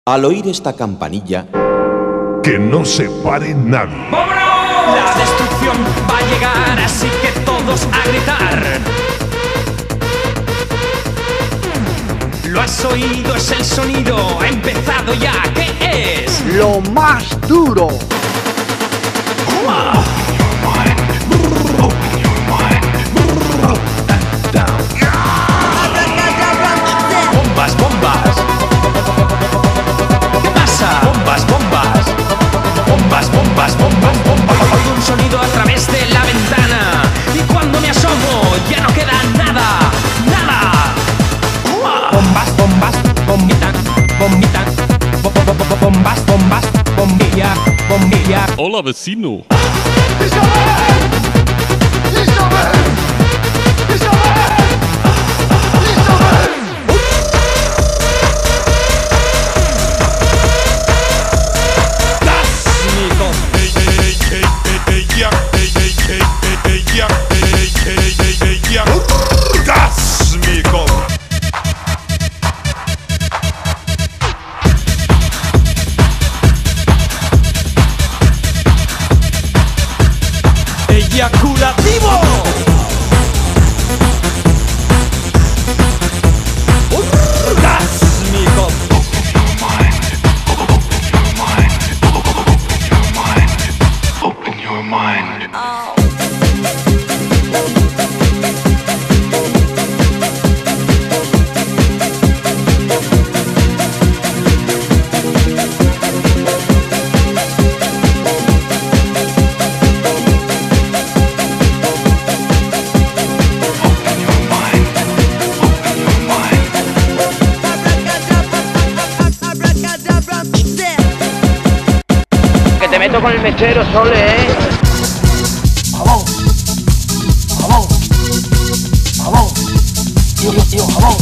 Al oír esta campanilla, que no se pare nadie. ¡Vámonos! La destrucción va a llegar, así que todos a gritar. Lo has oído, es el sonido, ha empezado ya. ¿Qué es? Lo más duro. Bombas, bombas. ¿Qué pasa? Bombas, bombas. Bombas, bombas, bombas, bombas. Oigo un sonido a través de la ventana y cuando me asomo ya no queda nada, nada. Bombas, bombas, bombitan, bombitan. Bombas, bombas, bombilla, bombilla. Hola, vecino. ¡Eyaculativo! ¡Orgásmico! Open your mind. Que te meto con el mechero, Sole, ¿eh? Jabón. Jabón. Jabón. Tío, jabón.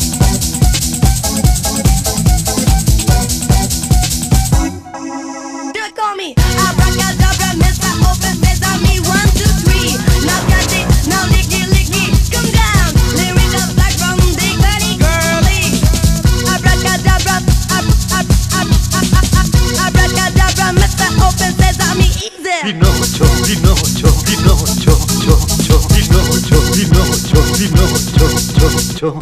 Pinocho, Pinocho, Pinocho, cho, Pinocho, Pinocho, Pinocho, cho.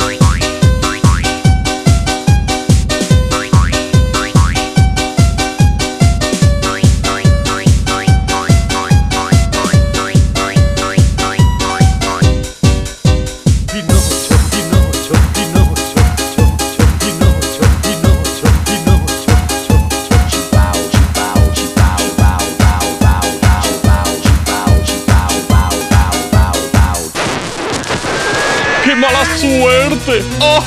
¡Qué mala suerte! ¡Oh!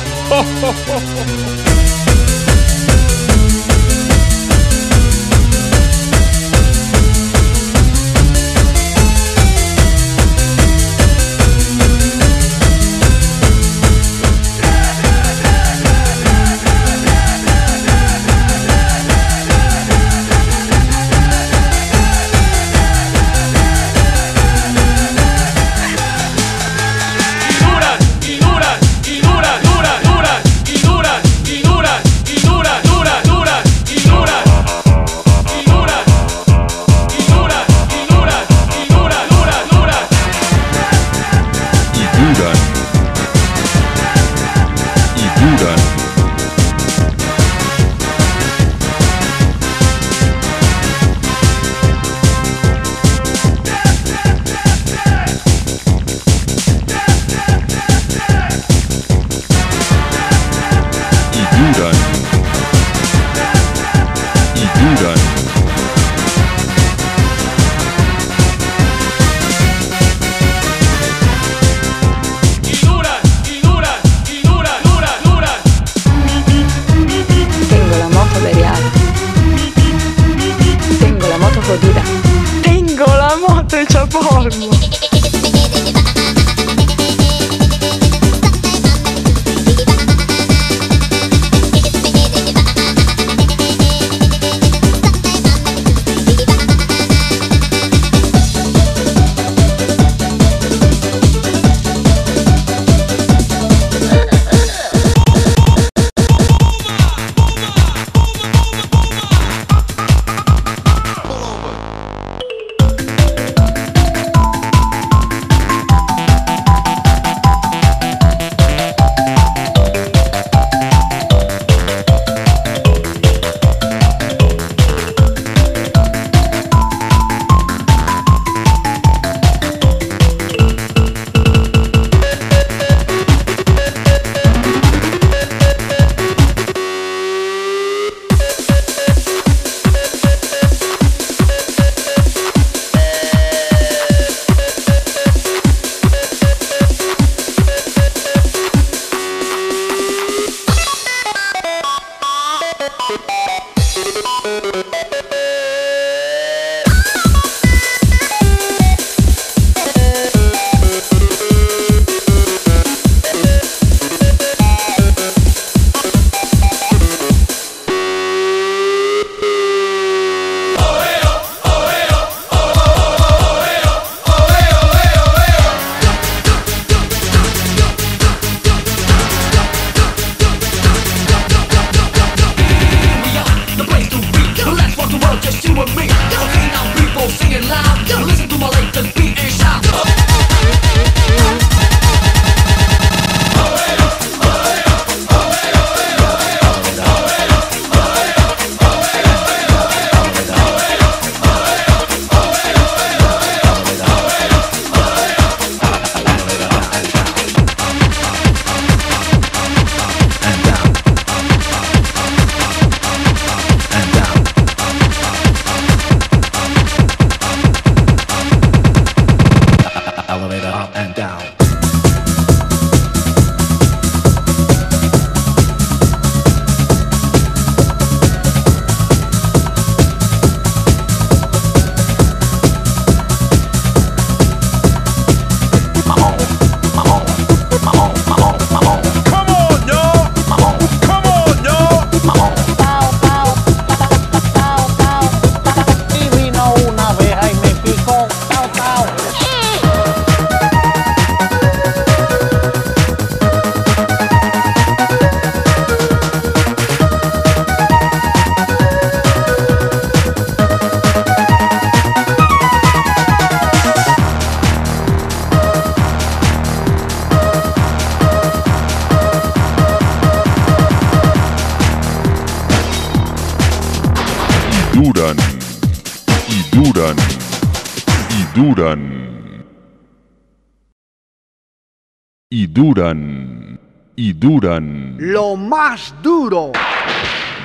Tengo la moto hecha polvo. duran, y duran, y duran, y duran, y duran. Lo más duro.